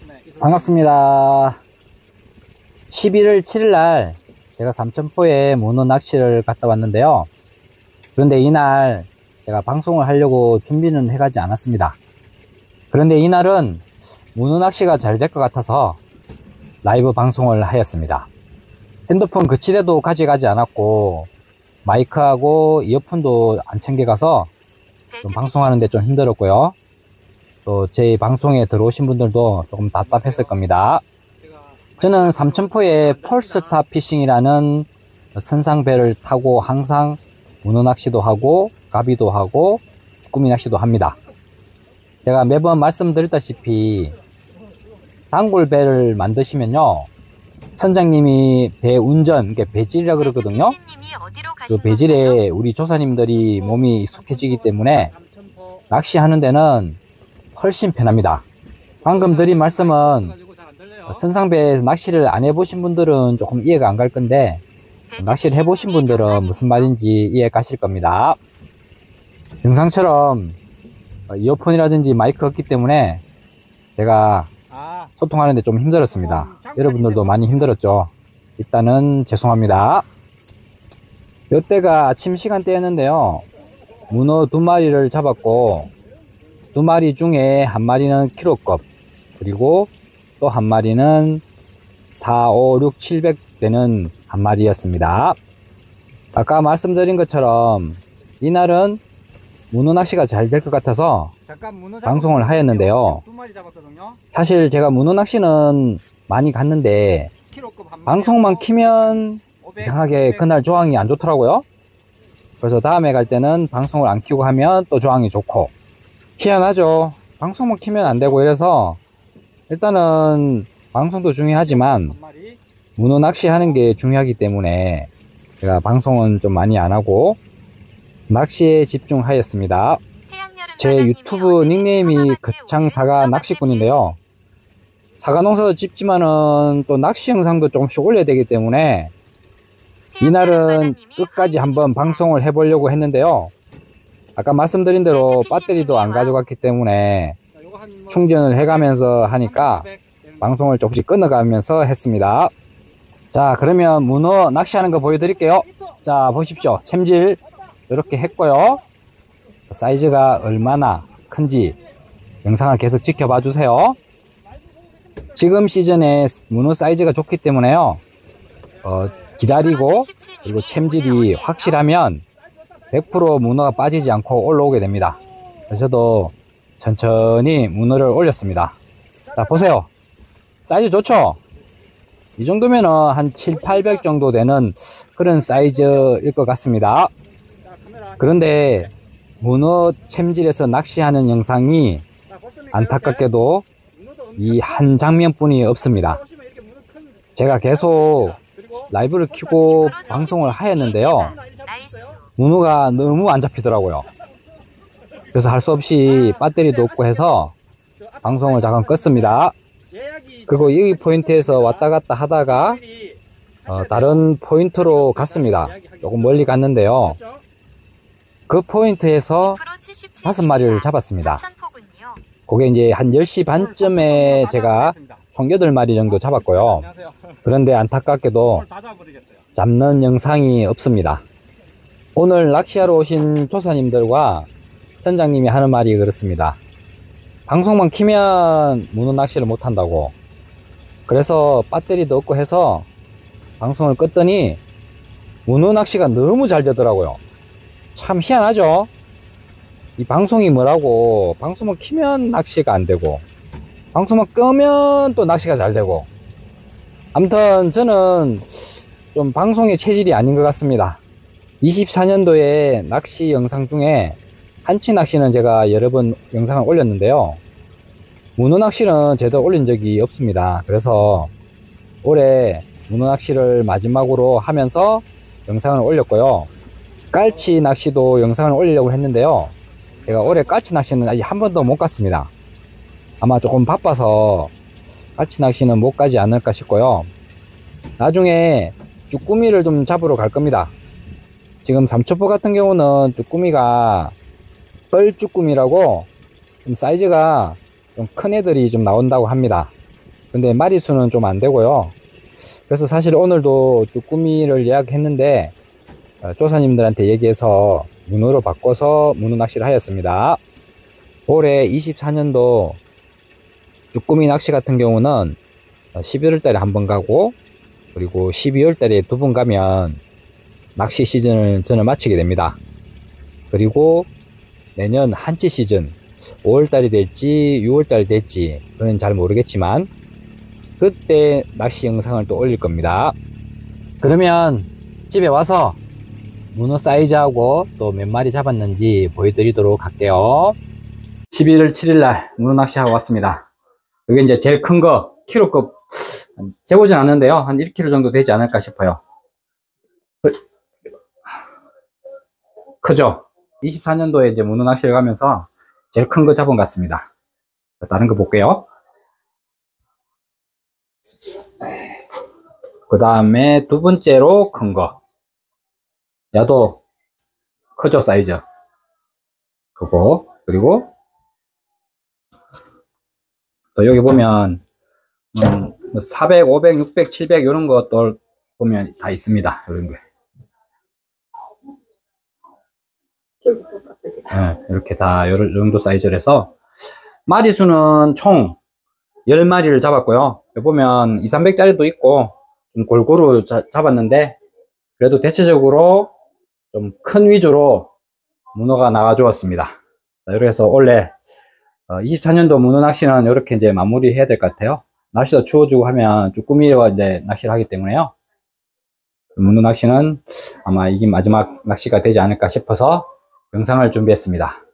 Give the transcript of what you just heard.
반갑습니다. 11월 7일 날 제가 삼천포에 문어 낚시를 갔다 왔는데요. 그런데 이날 제가 방송을 하려고 준비는 해가지 않았습니다. 그런데 이날은 문어 낚시가 잘 될 것 같아서 라이브 방송을 하였습니다. 핸드폰 거치대도 가져가지 않았고 마이크하고 이어폰도 안 챙겨가서 좀 방송하는데 좀 힘들었고요. 또 제 방송에 들어오신 분들도 조금 답답했을 겁니다. 저는 삼천포에 폴스타 피싱이라는 선상배를 타고 항상 문어 낚시도 하고 가비도 하고 쭈꾸미 낚시도 합니다. 제가 매번 말씀드렸다시피 단골배를 만드시면요, 선장님이 배 운전, 그러니까 배질이라 그러거든요. 그 배질에 우리 조사님들이 몸이 익숙해지기 때문에 낚시하는 데는 훨씬 편합니다. 방금 드린 말씀은 선상배에서 낚시를 안 해보신 분들은 조금 이해가 안 갈 건데, 낚시를 해보신 분들은 무슨 말인지 이해 가실 겁니다. 영상처럼 이어폰이라든지 마이크가 없기 때문에 제가 소통하는데 좀 힘들었습니다. 여러분들도 많이 힘들었죠. 일단은 죄송합니다. 이때가 아침 시간대였는데요, 문어 2마리를 잡았고 2마리 중에 1마리는 키로급, 그리고 또 1마리는 4, 5, 6, 700 되는 1마리였습니다. 아까 말씀드린 것처럼 이날은 문어 낚시가 잘 될 것 같아서 방송을 하였는데요. 사실 제가 문어 낚시는 많이 갔는데 방송만 키면 이상하게 그날 조항이 안 좋더라고요. 그래서 다음에 갈 때는 방송을 안 키고 하면 또 조항이 좋고, 희한하죠. 방송만 키면 안 되고 이래서 일단은 방송도 중요하지만 문어 낚시 하는 게 중요하기 때문에 제가 방송은 좀 많이 안 하고 낚시에 집중하였습니다. 제 유튜브 닉네임이 거창사가 낚시꾼인데요, 사과농사도 짓지만은 또 낚시 영상도 조금씩 올려야 되기 때문에 이날은 끝까지 한번 방송을 해보려고 했는데요, 아까 말씀드린 대로 배터리도 안 가져갔기 때문에 충전을 해가면서 하니까 방송을 조금씩 끊어가면서 했습니다. 자, 그러면 문어 낚시하는 거 보여드릴게요. 자, 보십시오. 챔질 이렇게 했고요. 사이즈가 얼마나 큰지 영상을 계속 지켜봐 주세요. 지금 시즌에 문어 사이즈가 좋기 때문에요, 기다리고 그리고 챔질이 확실하면 100% 문어가 빠지지 않고 올라오게 됩니다. 그래서 저도 천천히 문어를 올렸습니다. 자, 보세요. 사이즈 좋죠? 이 정도면은 한 7, 800 정도 되는 그런 사이즈일 것 같습니다. 그런데 문어 챔질에서 낚시하는 영상이 안타깝게도 이 한 장면뿐이 없습니다. 제가 계속 라이브를 켜고 방송을 하였는데요, 문어가 너무 안 잡히더라고요. 그래서 할 수 없이 배터리도 없고 해서 방송을 잠깐 껐습니다. 그리고 여기 포인트에서 왔다 갔다 하다가 다른 포인트로 갔습니다. 조금 멀리 갔는데요, 그 포인트에서 5마리를 잡았습니다. 그게 이제 한 10시 반쯤에 제가 총 8마리 정도 잡았고요. 그런데 안타깝게도 잡는 영상이 없습니다. 오늘 낚시하러 오신 조사님들과 선장님이 하는 말이 그렇습니다. 방송만 키면 문어 낚시를 못한다고. 그래서 배터리도 없고 해서 방송을 껐더니 문어 낚시가 너무 잘 되더라고요. 참 희한하죠? 이 방송이 뭐라고, 방송만 키면 낚시가 안 되고 방송만 끄면 또 낚시가 잘 되고. 아무튼 저는 좀 방송의 체질이 아닌 것 같습니다. 24년도에 낚시 영상 중에 한치 낚시는 제가 여러 번 영상을 올렸는데요, 문어 낚시는 제대로 올린 적이 없습니다. 그래서 올해 문어 낚시를 마지막으로 하면서 영상을 올렸고요, 깔치 낚시도 영상을 올리려고 했는데요, 제가 올해 깔치 낚시는 아직 한 번도 못 갔습니다. 아마 조금 바빠서 깔치 낚시는 못 가지 않을까 싶고요. 나중에 쭈꾸미를 좀 잡으러 갈 겁니다. 지금 삼천포 같은 경우는 쭈꾸미가 뻘쭈꾸미라고 좀 사이즈가 좀 큰 애들이 좀 나온다고 합니다. 근데 마리수는 좀 안 되고요. 그래서 사실 오늘도 쭈꾸미를 예약했는데 조사님들한테 얘기해서 문어로 바꿔서 문어 낚시를 하였습니다. 올해 24년도 쭈꾸미 낚시 같은 경우는 11월 달에 한 번 가고, 그리고 12월 달에 2번 가면 낚시 시즌을 저는 마치게 됩니다. 그리고 내년 한치 시즌 5월 달이 될지 6월 달이 될지 그건 잘 모르겠지만 그때 낚시 영상을 또 올릴 겁니다. 그러면 집에 와서 문어 사이즈하고 또 몇 마리 잡았는지 보여드리도록 할게요. 11월 7일날 문어 낚시하고 왔습니다. 여기 이제 제일 큰 거 키로급 재보진 않는데요, 한 1kg 정도 되지 않을까 싶어요. 크죠? 24년도에 이제 문어 낚시를 가면서 제일 큰 거 잡은 것 같습니다. 다른 거 볼게요. 그 다음에 두 번째로 큰 거. 야도 크죠, 사이즈. 그거. 그리고 또 여기 보면 400, 500, 600, 700 이런 것들 보면 다 있습니다. 이런 거. 네, 이렇게 다 이 정도 사이즈를 해서 마리수는 총 10마리를 잡았고요. 여기 보면 2, 300짜리도 있고 좀 골고루 잡았는데 그래도 대체적으로 좀 큰 위주로 문어가 나와 주었습니다. 이렇게 해서 원래 24년도 문어 낚시는 이렇게 이제 마무리 해야 될 것 같아요. 날씨도 추워지고 하면 쭈꾸미와 이제 낚시를 하기 때문에요. 문어 낚시는 아마 이게 마지막 낚시가 되지 않을까 싶어서 영상을 준비했습니다.